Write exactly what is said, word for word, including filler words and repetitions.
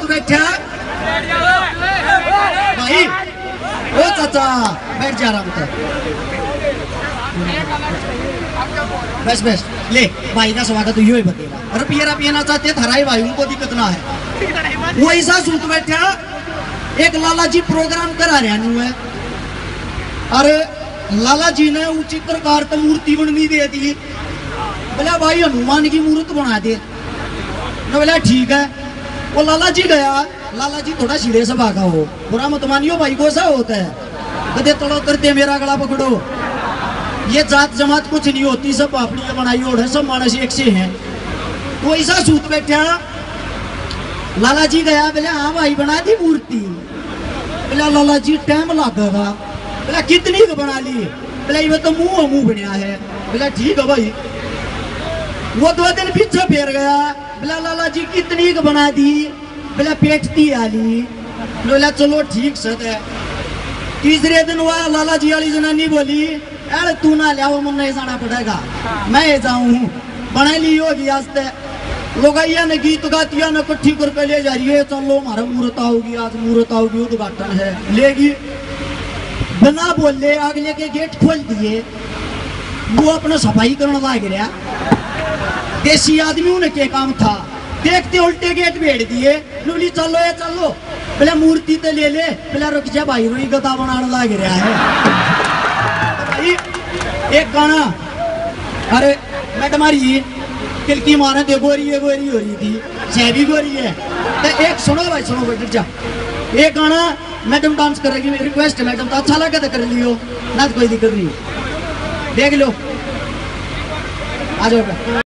सूत बैठा भाई। ओ चाचा बैठ जा रहा हूँ, बस बस ले भाई का स्वागत तो ही बतेगा। रुपया पीना चाहते थारा भाई उनको दिक्कत ना है। वो ऐसा सूत बैठा एक लाला जी प्रोग्राम करा रहा है। अरे लाला जी ने ऊंची प्रकार की मूर्ति बननी दे दी। बोला भाई हनुमान की मूर्त बना दे। बोला ठीक है। वो लाला जी गया। लाला जी थोड़ा सीधे से भागा हो, बुरा मत मानियो भाई को ऐसा होता है। कदे तड़ो करते मेरा गला पकड़ो। ये जात जमात कुछ नहीं होती, सब अपनी बनाई ओढ़ है, सब मानस एक से हैं। वो ऐसा सूत बैठा। लाला जी गया। बोला हाँ भाई बना दी मूर्ति। बोला लाला जी टाइम लगेगा। बोला कितनी को बना ली। बोला ये तो मुंह मुंह बनया है। बोला ठीक है भाई। वो दो दिन पीछे फेर गया। बोला लाला जी कितनी को बना दी। बोला पेटती आली। बोला चलो ठीक से। तीसरे दिन हुआ लाला जी वाली जनानी बोली अरे तू ना लिया मुन्ने जाना पड़ेगा, मैं जाऊं बना ली होगी। आस्ते लोग ने गीत गातिया ने कट्ठी करके ले जा रही है। चलो हमारा मुहूर्त आओगी, आज मुहूर्त आओगी, उद्घाटन है, लेगी। बिना बोले अगले के गेट खोल दिए। वो अपना सफाई करने लग गया। देसी आदमियों ने क्या काम था, देखते उल्टे गेट भेड़ दिए। बोली चलो ये चलो। बोला मूर्ति तो ले ले। बोला रुक जा भाई रोई गदा बनाने लग रहा है। भाई एक गाना अरे मैडम किलकी मारे थे, गोरी है गोरी हो रही थी, जय भी गोरी है। तो एक सुनो भाई सुनो भाई जा। एक गाना मैडम डांस करेगी, मेरी रिक्वेस्ट है मैडम, तो अच्छा लगे तो कर लियो ना, तो कोई दिक्कत नहीं, देख लो आ जाओ।